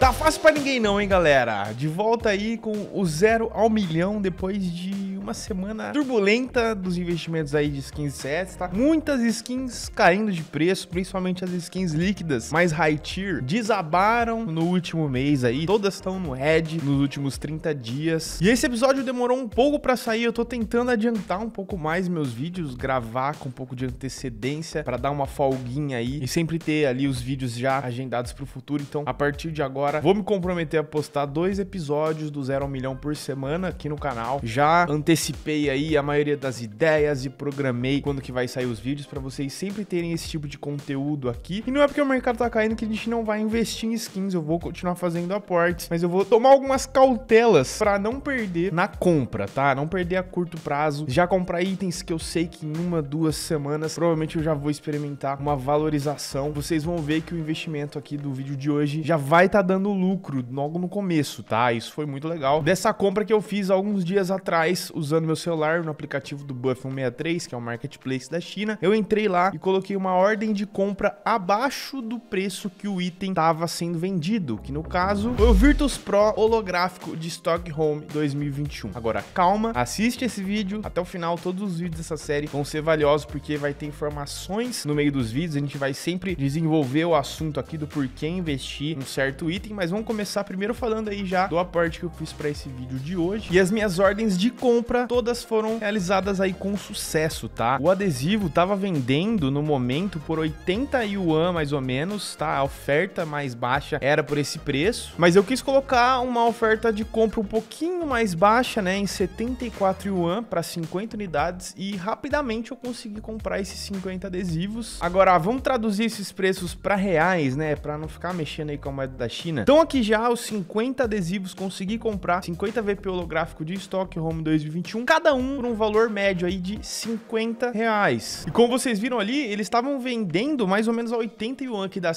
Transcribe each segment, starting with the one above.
Tá fácil pra ninguém não, hein, galera? De volta aí com o 0 ao milhão depois de uma semana turbulenta dos investimentos aí de skins CS, tá? Muitas skins caindo de preço, principalmente as skins líquidas mais high tier, desabaram no último mês aí. Todas estão no red nos últimos 30 dias. E esse episódio demorou um pouco pra sair. Eu tô tentando adiantar um pouco mais meus vídeos, gravar com um pouco de antecedência pra dar uma folguinha aí e sempre ter ali os vídeos já agendados pro futuro. Então, a partir de agora, vou me comprometer a postar 2 episódios do 0 ao milhão por semana aqui no canal. Já antecipei aí a maioria das ideias e programei quando que vai sair os vídeos pra vocês sempre terem esse tipo de conteúdo aqui. E não é porque o mercado tá caindo que a gente não vai investir em skins, eu vou continuar fazendo aportes, mas eu vou tomar algumas cautelas pra não perder na compra, tá? Não perder a curto prazo. Já comprar itens que eu sei que em 1, 2 semanas provavelmente eu já vou experimentar uma valorização. Vocês vão ver que o investimento aqui do vídeo de hoje já vai tá dando lucro logo no começo, tá? Isso foi muito legal. Dessa compra que eu fiz alguns dias atrás, usando meu celular no aplicativo do Buff 163, que é o marketplace da China, eu entrei lá e coloquei uma ordem de compra abaixo do preço que o item estava sendo vendido, que no caso foi o Virtus Pro holográfico de Stockholm 2021. Agora, calma, assiste esse vídeo até o final. Todos os vídeos dessa série vão ser valiosos porque vai ter informações no meio dos vídeos. A gente vai sempre desenvolver o assunto aqui do porquê investir em um certo item, mas vamos começar primeiro falando aí já do aporte que eu fiz para esse vídeo de hoje. E as minhas ordens de compra todas foram realizadas aí com sucesso, tá? O adesivo tava vendendo no momento por 80 yuan mais ou menos, tá? A oferta mais baixa era por esse preço, mas eu quis colocar uma oferta de compra um pouquinho mais baixa, né, em 74 yuan para 50 unidades e rapidamente eu consegui comprar esses 50 adesivos. Agora, vamos traduzir esses preços para reais, né, para não ficar mexendo aí com a moeda da China. Então aqui já os 50 adesivos, consegui comprar 50 VP holográfico de Stockholm 2021, cada um por um valor médio aí de 50 reais. E como vocês viram ali, eles estavam vendendo mais ou menos a 80 yuan, que dá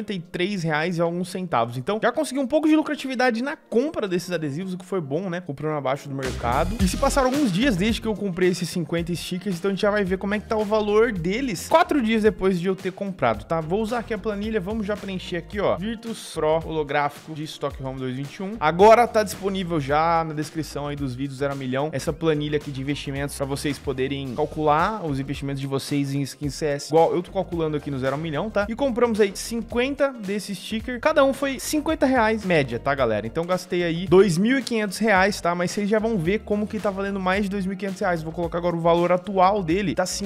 53 reais e alguns centavos. Então já consegui um pouco de lucratividade na compra desses adesivos, o que foi bom, né, comprando abaixo do mercado. E se passaram alguns dias desde que eu comprei esses 50 stickers, então a gente já vai ver como é que tá o valor deles 4 dias depois de eu ter comprado, tá? Vou usar aqui a planilha, vamos já preencher aqui, ó, Virtus Pro holográfico de Stockholm 2021. Agora tá disponível já na descrição aí dos vídeos 0 a milhão essa planilha aqui de investimentos para vocês poderem calcular os investimentos de vocês em skins CS, igual eu tô calculando aqui no 0 a milhão, tá? E compramos aí 50 desses stickers, cada um foi 50 reais média, tá, galera? Então gastei aí 2.500 reais, tá? Mas vocês já vão ver como que tá valendo mais de 2.500 reais. Vou colocar agora o valor atual dele, tá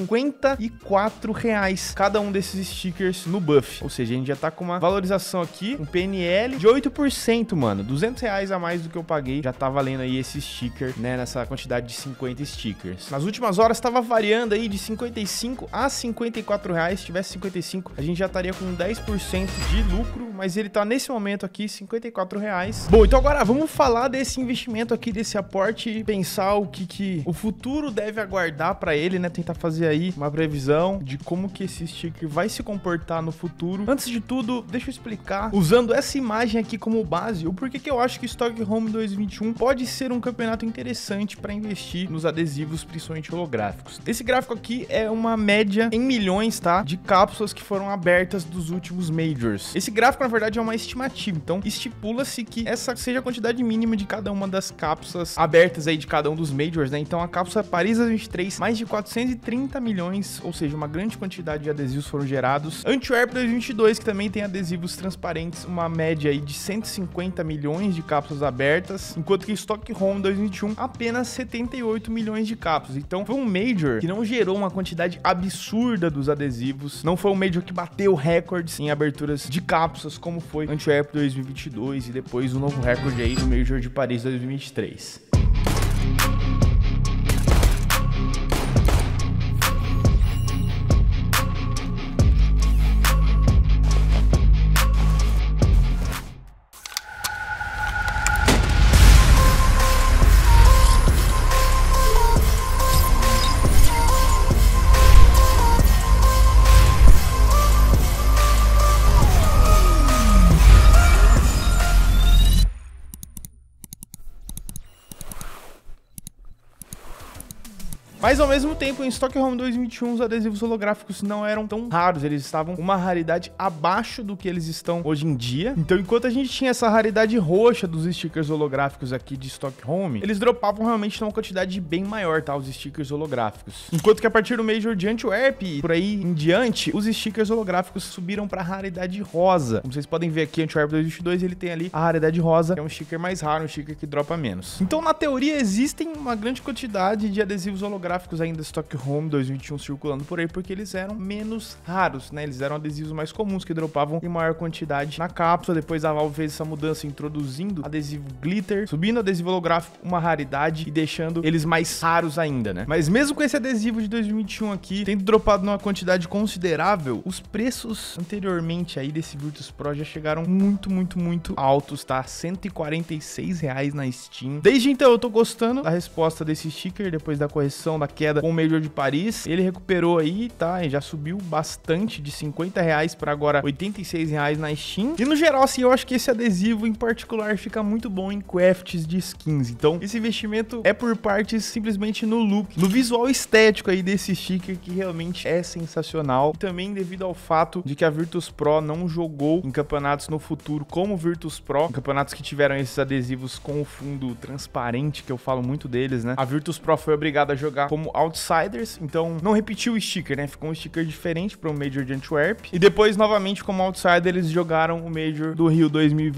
54 reais cada um desses stickers no Buff. Ou seja, a gente já tá com uma valorização aqui, um PNL de 8%, mano. 200 reais a mais do que eu paguei, já tá valendo aí esse sticker, né, nessa quantidade de 50 stickers. Nas últimas horas tava variando aí de 55 a 54 reais. Se tivesse 55, a gente já estaria com 10% de lucro, mas ele tá nesse momento aqui 54 reais. Bom, então agora vamos falar desse investimento aqui, desse aporte e pensar o que o futuro deve aguardar para ele, né? Tentar fazer aí uma previsão de como que esse sticker vai se comportar no futuro. Antes de tudo, deixa eu explicar, usando essa imagem aqui como base, o porquê que eu acho que Stockholm 2021 pode ser um campeonato interessante para investir nos adesivos, principalmente holográficos. Esse gráfico aqui é uma média em milhões, tá? De cápsulas que foram abertas dos últimos Majors. Esse gráfico, na verdade, é uma estimativa. Então, estipula-se que essa seja a quantidade mínima de cada uma das cápsulas abertas aí de cada um dos Majors, né? Então, a cápsula Paris 2023, mais de 430 milhões, ou seja, uma grande quantidade de adesivos foram gerados. Antwerp 2022, que também tem adesivos transparentes, uma média aí de 150 milhões de cápsulas abertas, enquanto que Stockholm 2021, apenas 78 milhões de cápsulas. Então, foi um Major que não gerou uma quantidade absurda dos adesivos, não foi um Major que bateu recordes em aberturas de cápsulas, como foi Antwerp 2022 e depois o novo recorde aí do Major de Paris 2023. Mas ao mesmo tempo, em Stockholm 2021, os adesivos holográficos não eram tão raros, eles estavam uma raridade abaixo do que eles estão hoje em dia. Então, enquanto a gente tinha essa raridade roxa dos stickers holográficos aqui de Stockholm, eles dropavam realmente numa quantidade bem maior, tá? Os stickers holográficos. Enquanto que a partir do Major de Antwerp, por aí em diante, os stickers holográficos subiram pra raridade rosa. Como vocês podem ver aqui, Antwerp 2022, ele tem ali a raridade rosa, que é um sticker mais raro, um sticker que dropa menos. Então, na teoria, existem uma grande quantidade de adesivos holográficos ainda Stockholm 2021 circulando por aí, porque eles eram menos raros, né? Eles eram adesivos mais comuns, que dropavam em maior quantidade na cápsula. Depois a Valve fez essa mudança, introduzindo adesivo glitter, subindo adesivo holográfico uma raridade e deixando eles mais raros ainda, né? Mas mesmo com esse adesivo de 2021 aqui, tendo dropado numa quantidade considerável, os preços anteriormente aí desse Virtus Pro já chegaram muito altos, tá? R$146 na Steam. Desde então eu tô gostando da resposta desse sticker, depois da correção, da queda com o Major de Paris. Ele recuperou aí, tá? E já subiu bastante, de R$50 para agora R$86 na Steam. E no geral, assim, eu acho que esse adesivo em particular fica muito bom em crafts de skins. Então, esse investimento é por partes simplesmente no look, no visual estético aí desse sticker, que realmente é sensacional. E também devido ao fato de que a Virtus Pro não jogou em campeonatos no futuro como Virtus Pro, em campeonatos que tiveram esses adesivos com o fundo transparente, que eu falo muito deles, né? A Virtus Pro foi obrigada a jogar como Outsiders, então não repetiu o sticker, né? Ficou um sticker diferente para o Major de Antwerp. E depois, novamente, como Outsider, eles jogaram o Major do Rio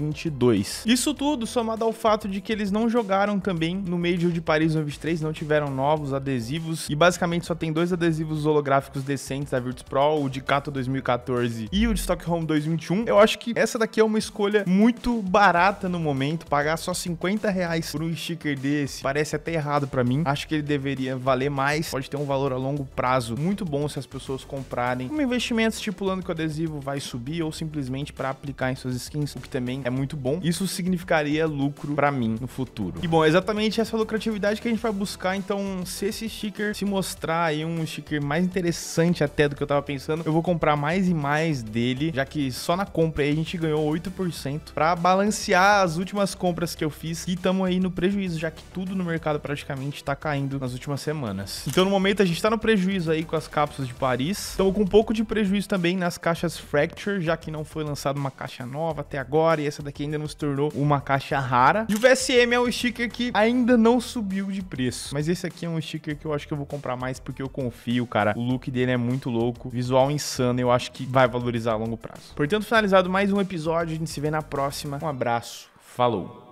2022. Isso tudo somado ao fato de que eles não jogaram também no Major de Paris 2023, não tiveram novos adesivos e basicamente só tem dois adesivos holográficos decentes da Virtus Pro, o de Kato 2014 e o de Stockholm 2021. Eu acho que essa daqui é uma escolha muito barata no momento. Pagar só R$50 por um sticker desse parece até errado pra mim. Acho que ele deveria valer mais, pode ter um valor a longo prazo muito bom se as pessoas comprarem como investimento, estipulando que o adesivo vai subir ou simplesmente para aplicar em suas skins, o que também é muito bom. Isso significaria lucro pra mim no futuro. E bom, é exatamente essa lucratividade que a gente vai buscar. Então, se esse sticker se mostrar aí um sticker mais interessante até do que eu tava pensando, eu vou comprar mais e mais dele, já que só na compra aí a gente ganhou 8% pra balancear as últimas compras que eu fiz e estamos aí no prejuízo, já que tudo no mercado praticamente tá caindo nas últimas semanas. Então, no momento, a gente tá no prejuízo aí com as cápsulas de Paris. Estamos com um pouco de prejuízo também nas caixas Fracture, já que não foi lançada uma caixa nova até agora e essa daqui ainda não se tornou uma caixa rara. E o VSM é um sticker que ainda não subiu de preço, mas esse aqui é um sticker que eu acho que eu vou comprar mais porque eu confio, cara. O look dele é muito louco, visual insano, eu acho que vai valorizar a longo prazo. Portanto, finalizado mais um episódio, a gente se vê na próxima. Um abraço, falou!